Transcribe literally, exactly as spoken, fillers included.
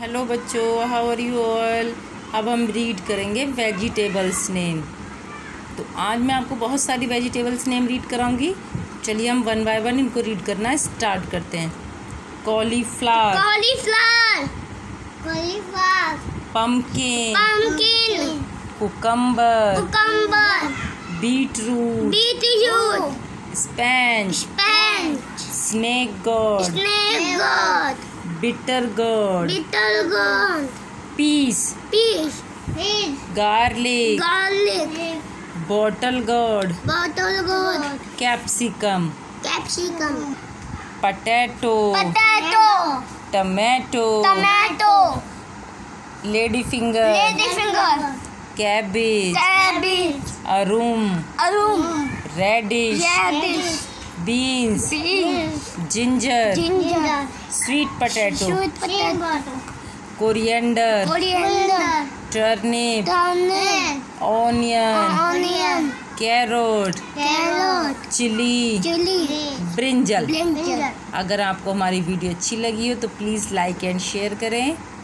Hello बच्चों, how are you all. अब हम रीड करेंगे वेजिटेबल्स नेम। तो आज मैं आपको बहुत सारी वेजिटेबल्स नेम रीड कराऊंगी। चलिए हम वन बाय वन इनको रीड करना स्टार्ट करते हैं। Cauliflower, cauliflower, cauliflower, pumpkin, pumpkin, cucumber, cucumber, beetroot, beetroot, spinach, spinach, snake gourd, snake gourd, bitter gourd, bitter gourd, peas, peas, garlic, garlic, bottle gourd, bottle gourd, capsicum, capsicum, potato, potato, tomato, tomato, lady finger, lady finger, cabbage, cabbage, arum, arum, radish, radish, beans, beans, ginger, ginger, sweet potato, sweet potato, coriander, coriander, turnip, turnip, onion, onion, carrot, carrot, chilli, chilli, brinjal. Brinjal. अगर आपको हमारी video अच्छी लगी हो तो please like and share करें।